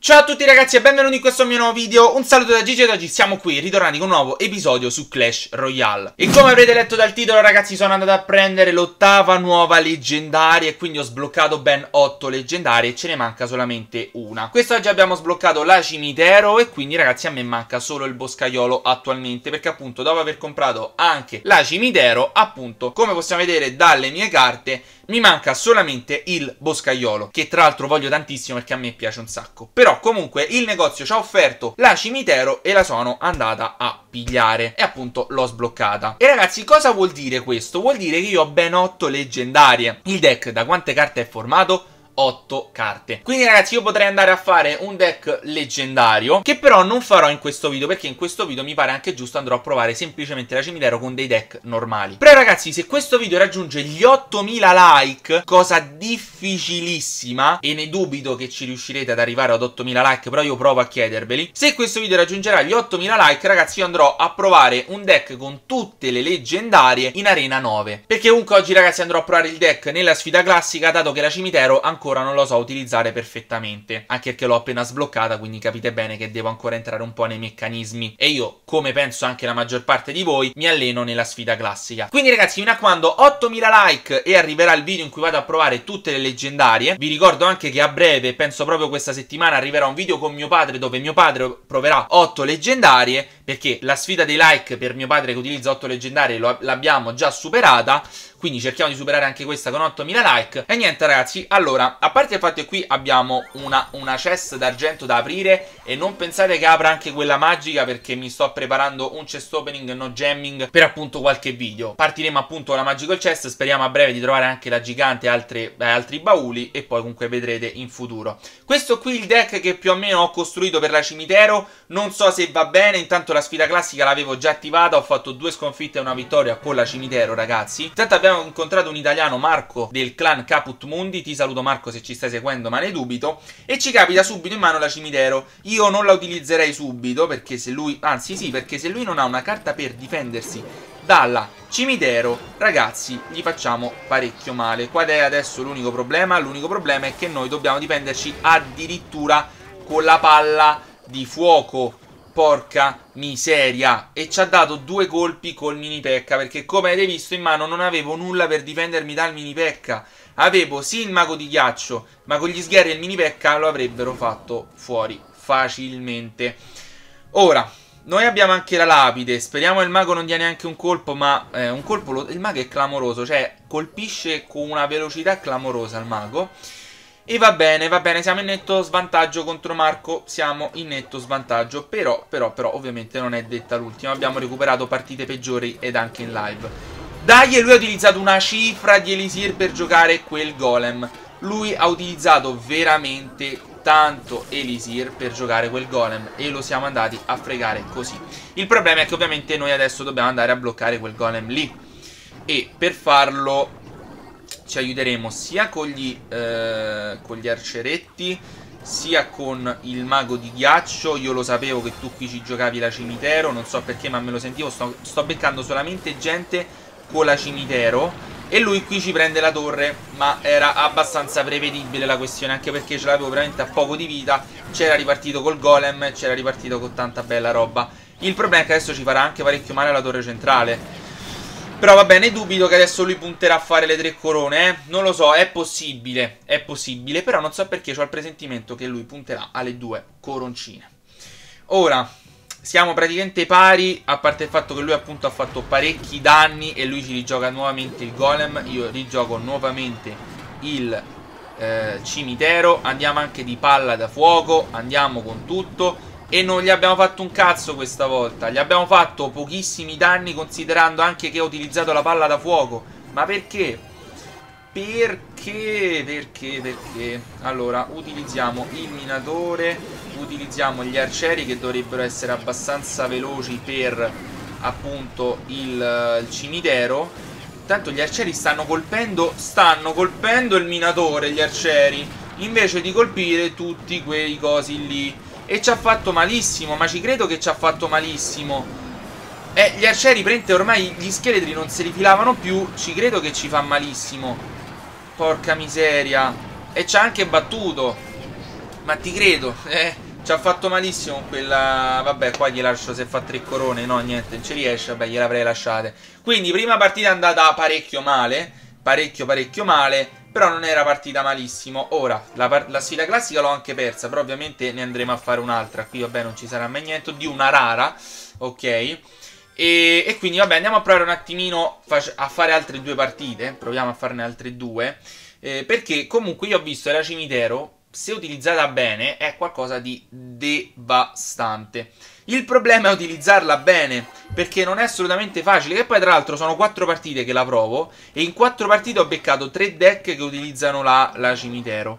Ciao a tutti ragazzi e benvenuti in questo mio nuovo video. Un saluto da Gigi ed oggi siamo qui ritornati con un nuovo episodio su Clash Royale. E come avrete letto dal titolo ragazzi, sono andato a prendere l'ottava nuova leggendaria e quindi ho sbloccato ben 8 leggendarie e ce ne manca solamente una. Quest'oggi abbiamo sbloccato la cimitero e quindi ragazzi a me manca solo il boscaiolo attualmente, perché appunto dopo aver comprato anche la cimitero, appunto come possiamo vedere dalle mie carte, mi manca solamente il boscaiolo, che tra l'altro voglio tantissimo perché a me piace un sacco. Però comunque il negozio ci ha offerto la cimitero e la sono andata a pigliare e appunto l'ho sbloccata. E ragazzi, cosa vuol dire questo? Vuol dire che io ho ben 8 leggendarie. Il deck da quante carte è formato? 8 carte. Quindi ragazzi io potrei andare a fare un deck leggendario, che però non farò in questo video, perché in questo video mi pare anche giusto andrò a provare semplicemente la cimitero con dei deck normali. Però ragazzi, se questo video raggiunge gli 8000 like, cosa difficilissima e ne dubito che ci riuscirete ad arrivare ad 8000 like, però io provo a chiederveli. Se questo video raggiungerà gli 8000 like ragazzi, io andrò a provare un deck con tutte le leggendarie in arena 9, perché comunque oggi ragazzi andrò a provare il deck nella sfida classica, dato che la cimitero ancora non lo so utilizzare perfettamente, anche perché l'ho appena sbloccata, quindi capite bene che devo ancora entrare un po' nei meccanismi e io, come penso anche la maggior parte di voi, mi alleno nella sfida classica. Quindi ragazzi, mi raccomando, 8000 like e arriverà il video in cui vado a provare tutte le leggendarie. Vi ricordo anche che a breve, penso proprio questa settimana, arriverà un video con mio padre dove mio padre proverà 8 leggendarie, perché la sfida dei like per mio padre che utilizza 8 leggendarie l'abbiamo già superata, quindi cerchiamo di superare anche questa con 8000 like. E niente ragazzi, allora, a parte il fatto che qui abbiamo una chest d'argento da aprire, e non pensate che apra anche quella magica, perché mi sto preparando un chest opening no gemming per appunto qualche video. Partiremo appunto la magical chest, speriamo a breve di trovare anche la gigante e altri bauli, e poi comunque vedrete in futuro. Questo qui è il deck che più o meno ho costruito per la cimitero, non so se va bene, intanto la sfida classica l'avevo già attivata, ho fatto 2 sconfitte e una vittoria con la cimitero ragazzi. Intanto abbiamo incontrato un italiano, Marco del clan Caput Mundi, ti saluto Marco se ci stai seguendo, ma ne dubito, e ci capita subito in mano la cimitero. Io non la utilizzerei subito, perché se lui, anzi sì, perché se lui non ha una carta per difendersi dalla cimitero, ragazzi, gli facciamo parecchio male. Qual è adesso l'unico problema? L'unico problema è che noi dobbiamo difenderci addirittura con la palla di fuoco. Porca miseria. E ci ha dato 2 colpi col mini pekka, perché come avete visto in mano non avevo nulla per difendermi dal mini pekka. Avevo sì il mago di ghiaccio, ma con gli sgherri e il mini pekka lo avrebbero fatto fuori facilmente. Ora, noi abbiamo anche la lapide, speriamo il mago non dia neanche un colpo, ma un colpo il mago è clamoroso, cioè colpisce con una velocità clamorosa il mago. E va bene, siamo in netto svantaggio contro Marco, siamo in netto svantaggio, però ovviamente non è detta l'ultima, abbiamo recuperato partite peggiori ed anche in live. Dai, e lui ha utilizzato una cifra di Elisir per giocare quel golem. Lui ha utilizzato veramente tanto Elisir per giocare quel golem e lo siamo andati a fregare così. Il problema è che ovviamente noi adesso dobbiamo andare a bloccare quel golem lì, e per farlo ci aiuteremo sia con gli arceretti, sia con il mago di ghiaccio. Io lo sapevo che tu qui ci giocavi la cimitero, non so perché ma me lo sentivo. Sto beccando solamente gente con la cimitero e lui qui ci prende la torre, ma era abbastanza prevedibile la questione, anche perché ce l'avevo veramente a poco di vita. C'era ripartito col golem, c'era ripartito con tanta bella roba. Il problema è che adesso ci farà anche parecchio male la torre centrale. Però va bene, dubito che adesso lui punterà a fare le 3 corone, non lo so, è possibile, però non so perché ho il presentimento che lui punterà alle 2 coroncine. Ora, siamo praticamente pari, a parte il fatto che lui appunto ha fatto parecchi danni e lui ci rigioca nuovamente il golem, io rigioco nuovamente il cimitero, andiamo anche di palla da fuoco, andiamo con tutto. E non gli abbiamo fatto un cazzo questa volta. Gli abbiamo fatto pochissimi danni, considerando anche che ho utilizzato la palla da fuoco. Ma perché? Perché? Allora, utilizziamo il minatore, utilizziamo gli arcieri che dovrebbero essere abbastanza veloci per appunto il cimitero. Tanto gli arcieri stanno colpendo il minatore, gli arcieri, invece di colpire tutti quei cosi lì. E ci ha fatto malissimo, ma ci credo che ci ha fatto malissimo. Gli arcieri prende ormai gli scheletri non se li filavano più, ci credo che ci fa malissimo. Porca miseria. E ci ha anche battuto. Ma ti credo, ci ha fatto malissimo con quella... Vabbè, qua gli lascio se fa 3 corone. No, niente, non ci riesce, vabbè, gliel'avrei lasciate. Quindi, prima partita è andata parecchio male. Parecchio male. Però non era partita malissimo. Ora, la sfida classica l'ho anche persa. Però ovviamente ne andremo a fare un'altra. Qui, vabbè, non ci sarà mai niente. Di una rara, ok. E quindi, vabbè, andiamo a provare un attimino a fare altre 2 partite. Proviamo a farne altre 2. Perché comunque io ho visto che la cimitero, se utilizzata bene, è qualcosa di devastante. Il problema è utilizzarla bene, perché non è assolutamente facile. Che poi tra l'altro sono 4 partite che la provo, e in 4 partite ho beccato 3 deck che utilizzano la cimitero.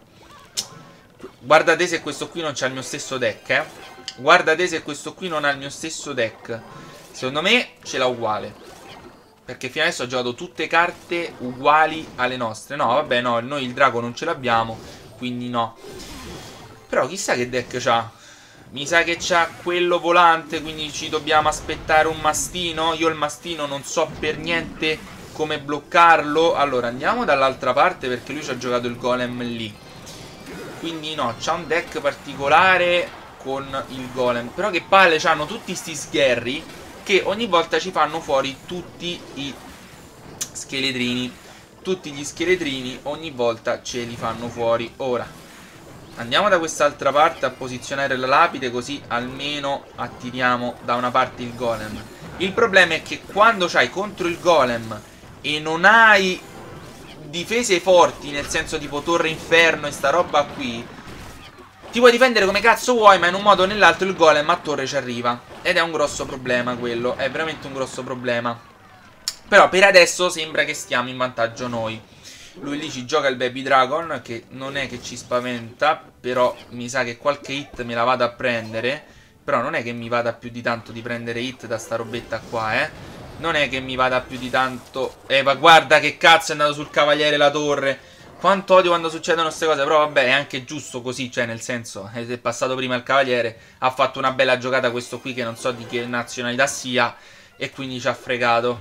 Guardate se questo qui non c'ha il mio stesso deck, Guardate se questo qui non ha il mio stesso deck. Secondo me ce l'ha uguale, perché fino adesso ho giocato tutte carte uguali alle nostre. No, vabbè, no, noi il drago non ce l'abbiamo, quindi no. Però chissà che deck c'ha. Mi sa che c'ha quello volante, quindi ci dobbiamo aspettare un mastino. Io il mastino non so per niente come bloccarlo. Allora, andiamo dall'altra parte, perché lui ci ha giocato il golem lì. Quindi no, c'ha un deck particolare con il golem. Però che palle, c'hanno tutti sti sgherri che ogni volta ci fanno fuori tutti i scheletrini. Tutti gli scheletrini ogni volta ce li fanno fuori. Ora andiamo da quest'altra parte a posizionare la lapide, così almeno attiriamo da una parte il golem. Il problema è che quando c'hai contro il golem e non hai difese forti, nel senso tipo torre inferno e sta roba qui, ti puoi difendere come cazzo vuoi, ma in un modo o nell'altro il golem a torre ci arriva. Ed è un grosso problema quello, è veramente un grosso problema. Però per adesso sembra che stiamo in vantaggio noi. Lui lì ci gioca il Baby Dragon, che non è che ci spaventa, però mi sa che qualche hit me la vado a prendere. Però non è che mi vada più di tanto di prendere hit da sta robetta qua, Non è che mi vada più di tanto... ma guarda che cazzo è andato sul cavaliere la torre. Quanto odio quando succedono queste cose. Però vabbè, è anche giusto così, cioè nel senso, è passato prima il cavaliere, ha fatto una bella giocata questo qui che non so di che nazionalità sia, e quindi ci ha fregato.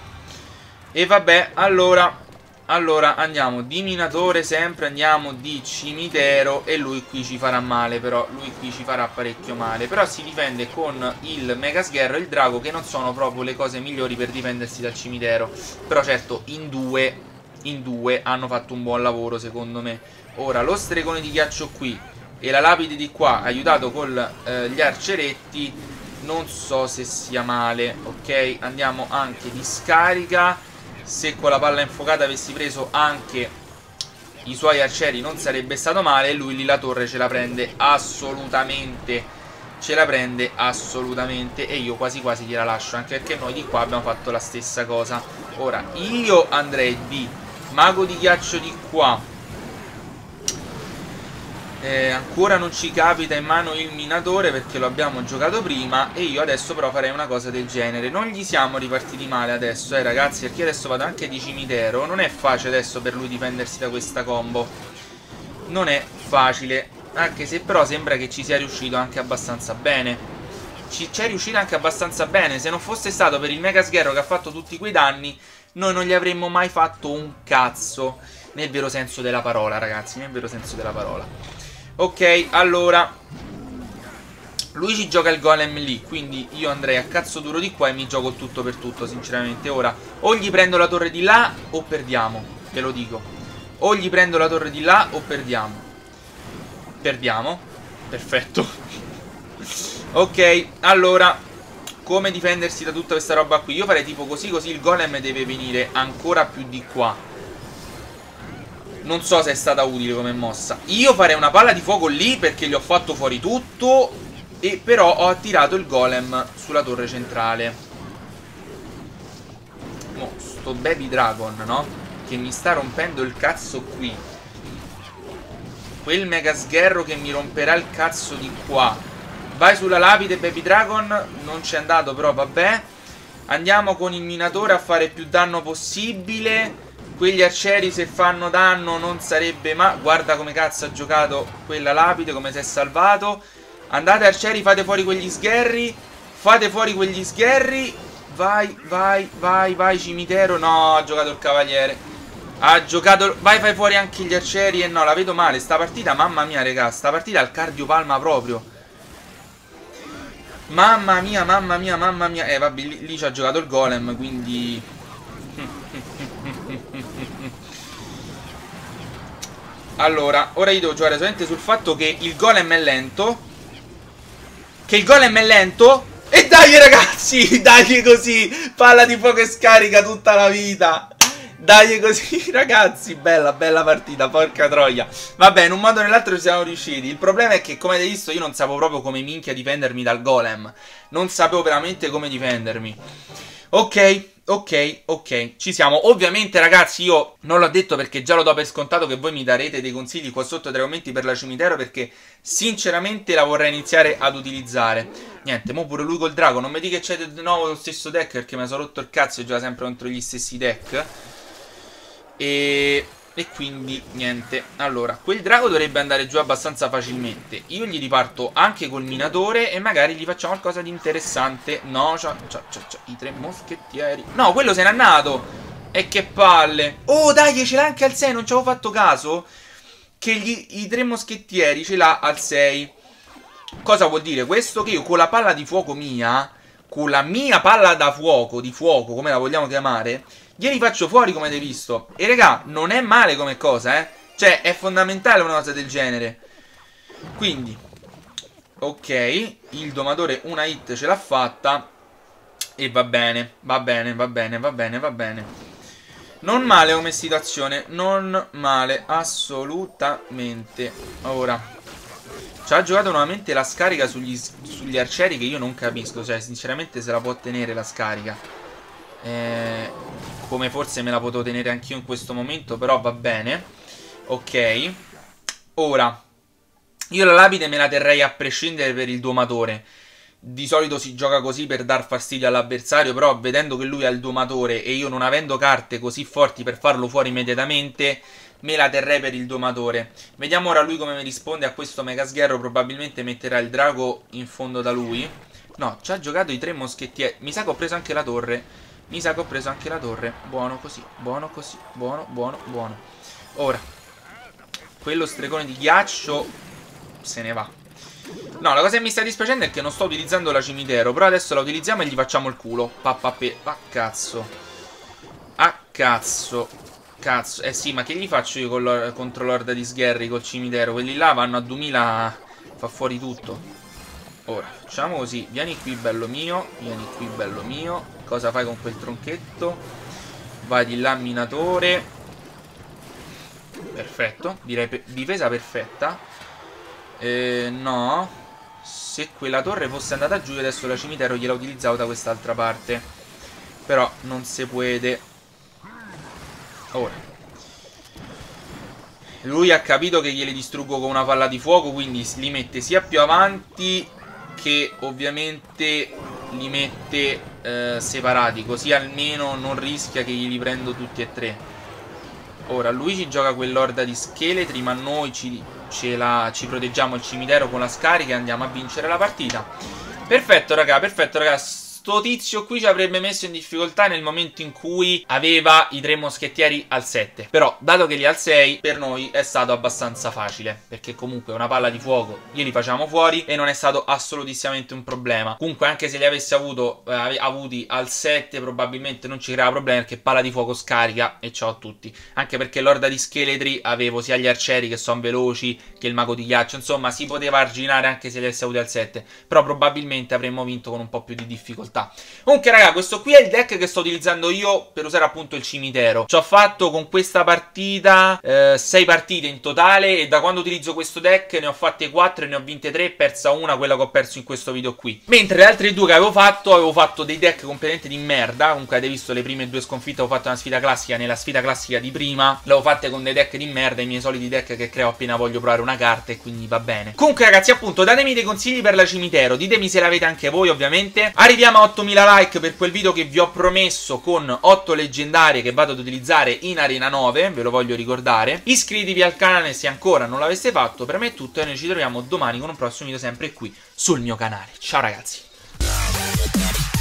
E vabbè, allora andiamo di minatore sempre, andiamo di cimitero, e lui qui ci farà male, però lui qui ci farà parecchio male. Però si difende con il mega sgherro e il drago, che non sono proprio le cose migliori per difendersi dal cimitero. Però certo in due hanno fatto un buon lavoro secondo me. Ora lo stregone di ghiaccio qui e la lapide di qua, aiutato con gli arceretti, non so se sia male. Ok, andiamo anche di scarica. Se con la palla infuocata avessi preso anche i suoi arcieri non sarebbe stato male. E lui lì la torre ce la prende assolutamente. Ce la prende assolutamente. E io quasi quasi gliela lascio, anche perché noi di qua abbiamo fatto la stessa cosa. Ora io andrei di mago di ghiaccio di qua. Ancora non ci capita in mano il minatore, perché lo abbiamo giocato prima. E io adesso però farei una cosa del genere. Non gli siamo ripartiti male adesso, ragazzi, perché adesso vado anche di cimitero. Non è facile adesso per lui difendersi da questa combo. Non è facile, anche se però sembra che ci sia riuscito anche abbastanza bene. Ci è riuscito anche abbastanza bene. Se non fosse stato per il mega sgherro che ha fatto tutti quei danni, noi non gli avremmo mai fatto un cazzo. Nel vero senso della parola, ragazzi, nel vero senso della parola. Ok, allora lui ci gioca il golem lì, quindi io andrei a cazzo duro di qua e mi gioco il tutto per tutto, sinceramente. Ora o gli prendo la torre di là o perdiamo, ve lo dico. O gli prendo la torre di là o perdiamo. Perdiamo. Perfetto. Ok, allora come difendersi da tutta questa roba qui? Io farei tipo così, così il golem deve venire ancora più di qua. Non so se è stata utile come mossa. Io farei una palla di fuoco lì, perché gli ho fatto fuori tutto. E però ho attirato il golem sulla torre centrale. Mo, sto Baby Dragon, no? Che mi sta rompendo il cazzo qui. Quel mega sgherro che mi romperà il cazzo di qua. Vai sulla lapide, Baby Dragon. Non c'è andato, però vabbè. Andiamo con il minatore a fare più danno possibile. Quegli arcieri se fanno danno non sarebbe ma... Guarda come cazzo ha giocato quella lapide, come si è salvato. Andate arcieri, fate fuori quegli sgherri. Fate fuori quegli sgherri. Vai, vai, vai, vai cimitero. No, ha giocato il cavaliere. Ha giocato... Vai, fai fuori anche gli arcieri. E no, la vedo male. Sta partita, mamma mia, raga. Sta partita al cardiopalma proprio. Mamma mia, mamma mia, mamma mia. Vabbè, lì ci ha giocato il golem, quindi... Allora, ora io devo giocare solamente sul fatto che il golem è lento. E dai ragazzi, dai così. Palla di fuoco e scarica tutta la vita. Dai così ragazzi. Bella, bella partita, porca troia. Vabbè, in un modo o nell'altro ci siamo riusciti. Il problema è che, come avete visto, io non sapevo proprio come minchia difendermi dal golem. Non sapevo veramente come difendermi. Ok, ci siamo. Ovviamente ragazzi, io non l'ho detto perché già lo do per scontato che voi mi darete dei consigli qua sotto tra i commenti per la cimitero, perché sinceramente la vorrei iniziare ad utilizzare. Niente, mo pure lui col drago. Non mi dica che c'è di nuovo lo stesso deck, perché mi sono rotto il cazzo e gioca sempre contro gli stessi deck. E quindi niente. Allora, quel drago dovrebbe andare giù abbastanza facilmente. Io gli riparto anche col minatore e magari gli facciamo qualcosa di interessante. No, c'ha i 3 moschettieri. No, quello se n'è andato. E che palle. Oh dai, ce l'ha anche al 6. Non ci avevo fatto caso che i 3 moschettieri ce l'ha al 6. Cosa vuol dire questo? Che io con la palla di fuoco mia, con la mia palla da fuoco, di fuoco, come la vogliamo chiamare, glieli faccio fuori, come avete visto. E raga, non è male come cosa, eh. Cioè, è fondamentale una cosa del genere. Quindi, ok, il domatore una hit ce l'ha fatta. E va bene, va bene, va bene, va bene, va bene. Non male come situazione, non male, assolutamente. Ora, ci ha giocato nuovamente la scarica sugli arcieri, che io non capisco. Cioè, sinceramente se la può tenere la scarica. Come forse me la potevo tenere anch'io in questo momento, però va bene. Ok. Ora, io la lapide me la terrei a prescindere per il domatore. Di solito si gioca così per dar fastidio all'avversario, però vedendo che lui ha il domatore e io non avendo carte così forti per farlo fuori immediatamente, me la terrei per il domatore. Vediamo ora lui come mi risponde a questo mega sgherro. Probabilmente metterà il drago in fondo da lui. No, ci ha giocato i 3 moschettieri. Mi sa che ho preso anche la torre. Buono così, buono così, buono, buono, buono. Ora, quello stregone di ghiaccio se ne va. No, la cosa che mi sta dispiacendo è che non sto utilizzando la cimitero, però adesso la utilizziamo e gli facciamo il culo. Ah, cazzo. Ah, cazzo. Cazzo. Eh sì, ma che gli faccio io contro l'orda di sgherri col cimitero? Quelli là vanno a 2000, fa fuori tutto. Ora, facciamo così. Vieni qui, bello mio. Vieni qui, bello mio. Cosa fai con quel tronchetto? Vai di là, minatore. Perfetto. Direi difesa perfetta. No. Se quella torre fosse andata giù, adesso la cimitero gliela utilizzavo da quest'altra parte. Però non si può. Ora, lui ha capito che glieli distruggo con una palla di fuoco, quindi li mette sia più avanti che ovviamente li mette separati, così almeno non rischia che glieli prendo tutti e 3. Ora lui ci gioca quell'orda di scheletri, ma noi ci proteggiamo il cimitero con la scarica e andiamo a vincere la partita. Perfetto raga, perfetto raga. Sto tizio qui ci avrebbe messo in difficoltà nel momento in cui aveva i 3 moschettieri al 7. Però, dato che li ha al 6, per noi è stato abbastanza facile, perché comunque una palla di fuoco glieli facciamo fuori e non è stato assolutissimamente un problema. Comunque, anche se li avessi avuti al 7, probabilmente non ci creava problemi, perché palla di fuoco scarica e ciao a tutti. Anche perché l'orda di scheletri avevo sia gli arcieri che sono veloci, che il mago di ghiaccio. Insomma, si poteva arginare anche se li avessi avuti al 7. Però probabilmente avremmo vinto con un po' più di difficoltà. Comunque raga, questo qui è il deck che sto utilizzando io per usare appunto il cimitero. Ci ho fatto con questa partita 6 partite in totale, e da quando utilizzo questo deck ne ho fatte 4 e ne ho vinte 3, persa una, quella che ho perso in questo video qui. Mentre le altre 2 che avevo fatto dei deck completamente di merda. Comunque avete visto le prime 2 sconfitte, ho fatto una sfida classica. Nella sfida classica di prima le ho fatte con dei deck di merda, i miei soliti deck che creo appena voglio provare una carta, e quindi va bene. Comunque ragazzi, appunto, datemi dei consigli per la cimitero, ditemi se l'avete anche voi ovviamente. Arriviamo a 8000 like per quel video che vi ho promesso, con 8 leggendarie che vado ad utilizzare in Arena 9, ve lo voglio ricordare. Iscrivetevi al canale se ancora non l'aveste fatto. Per me è tutto e noi ci troviamo domani con un prossimo video sempre qui sul mio canale. Ciao ragazzi.